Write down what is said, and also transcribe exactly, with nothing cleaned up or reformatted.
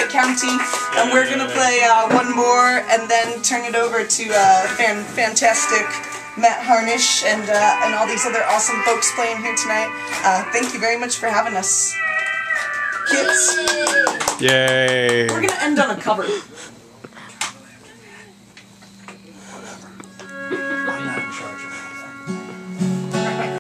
Connecticut County, and we're gonna play uh, one more and then turn it over to uh, fan fantastic Matt Harnish and uh, and all these other awesome folks playing here tonight. Uh, thank you very much for having us, kids. Yay! We're gonna end on a cover.